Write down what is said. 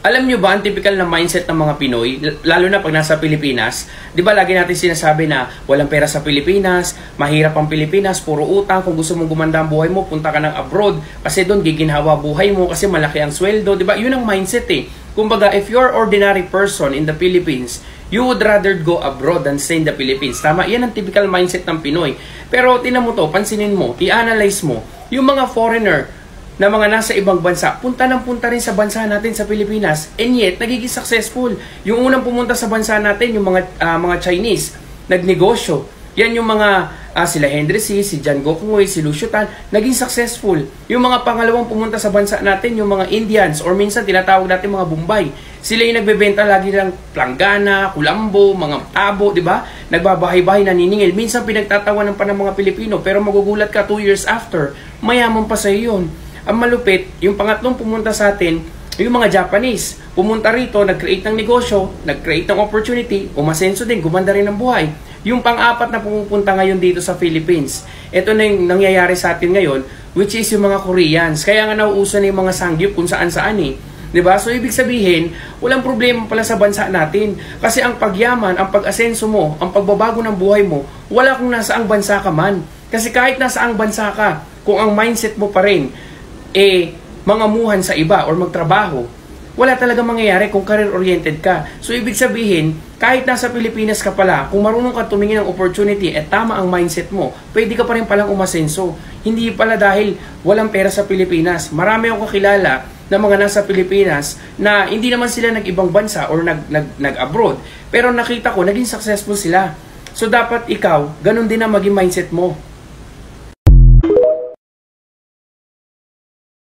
Alam nyo ba ang typical na mindset ng mga Pinoy, lalo na pag nasa Pilipinas? Di ba lagi natin sinasabi na walang pera sa Pilipinas, mahirap ang Pilipinas, puro utang, kung gusto mong gumanda ang buhay mo, punta ka ng abroad, kasi doon giginhawa buhay mo, kasi malaki ang sweldo, di ba? Yun ang mindset eh. Kumbaga, if you're ordinary person in the Philippines, you would rather go abroad than stay in the Philippines. Tama, yan ang typical mindset ng Pinoy. Pero tinan mo to, pansinin mo, i-analyze mo, yung mga foreigner na mga nasa ibang bansa, punta rin sa bansa natin sa Pilipinas, and yet nagiging successful. Yung unang pumunta sa bansa natin, yung mga Chinese, nagnegosyo. Yan yung mga sila Henry C, si John Gokongwei, si Lucio Tan, naging successful. Yung mga pangalawang pumunta sa bansa natin, yung mga Indians, or minsan tinatawag natin mga Bombay. Sila yung nagbebenta lagi ng planggana, kulambo, mga tabo, di ba? Nagbabahay-bahay, naniningil. Minsan pinagtatawanan pa ng mga Pilipino, pero magugulat ka 2 years after, mayaman pa sa yun. Ang malupit, yung pangatlong pumunta sa atin, yung mga Japanese. Pumunta rito, nag-create ng negosyo, nag-create ng opportunity, umasenso din, gumanda rin ang buhay. Yung pang-apat na pumupunta ngayon dito sa Philippines. Ito na yung nangyayari sa atin ngayon, which is yung mga Koreans. Kaya nga nauuso na yung mga sangyup kung saan-saan eh. Diba? So, ibig sabihin, walang problema pala sa bansa natin. Kasi ang pagyaman, ang pag-asenso mo, ang pagbabago ng buhay mo, wala kung nasaang bansa ka man. Kasi kahit nasaang bansa ka, kung ang mindset mo pa rin, mangamuhan sa iba or magtrabaho, wala talaga mangyayari kung career-oriented ka. So, ibig sabihin, kahit nasa Pilipinas ka pala, kung marunong ka tumingin ng opportunity at tama ang mindset mo, pwede ka pa rin palang umasenso. Hindi pala dahil walang pera sa Pilipinas. Marami akong kakilala na mga nasa Pilipinas na hindi naman sila nag-ibang bansa or nag-abroad. Pero nakita ko, naging successful sila. So, dapat ikaw, ganun din ang maging mindset mo.